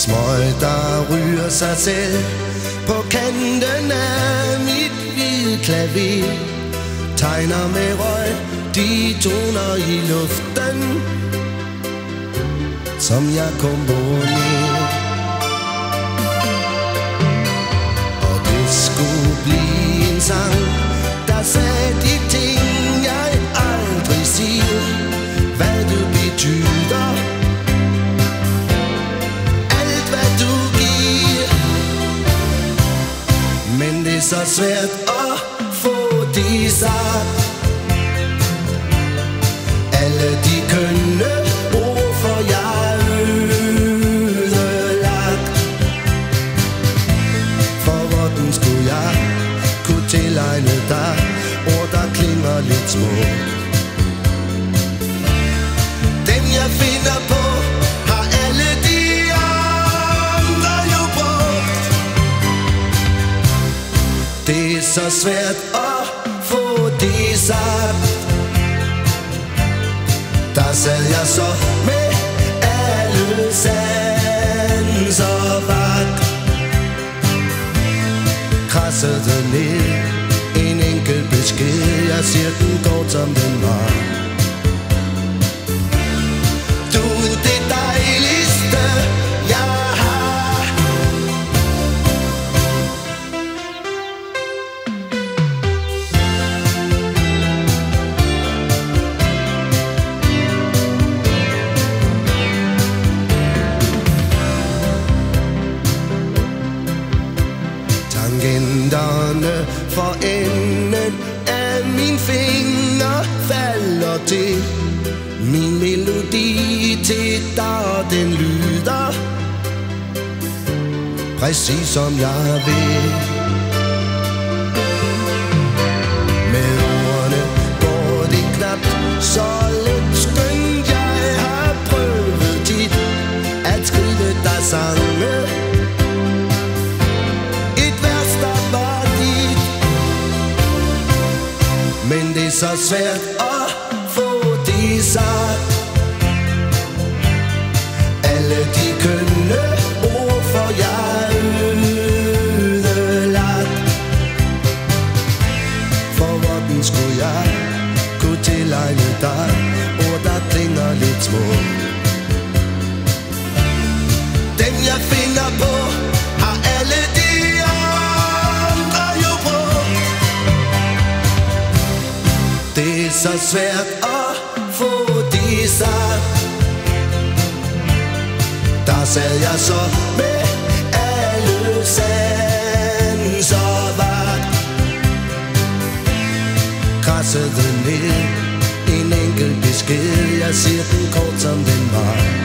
smøg, der ryger sig selv på kanten af mit hvide klaver, tegner med røg de toner i luften, som jeg komponerer. Og det skulle blive en sang, der sagde de ting, jeg aldrig siger, hvad du betyder, alt hvad du giver. Men det er så svært at få det sagt, alle de kønne ord, for jeg er ødelagt. For hvordan skulle jeg kunne tilegne dig ord, der klinger lidt smukt? Dem jeg finder på, har alle de andre jo brugt. Det er så svært at få det sagt. Der sad jeg så med alle sanser vagt, krassede ned en enkelt besked, jeg siger den går som den var. Du er det dejligste jeg har. Tangenterne for enden af min finger falder til min melodi til dig, den lyder præcis som jeg vil. Med ordene går det knapt så let, skønt jeg har prøvet tit at skrive dig sange. Men det er så svært at få det sagt, alle de kønne ord, for jeg er ødelagt. For hvordan skulle jeg kunne tilegne dig ord, der klinger lidt smukt? Dem jeg finder på, har alle de andre jo brugt. Det er så svært at få det sagt. Der sad jeg så med alle sanser vagt, krassede ned en enkelt besked, jeg siger den kort som den var.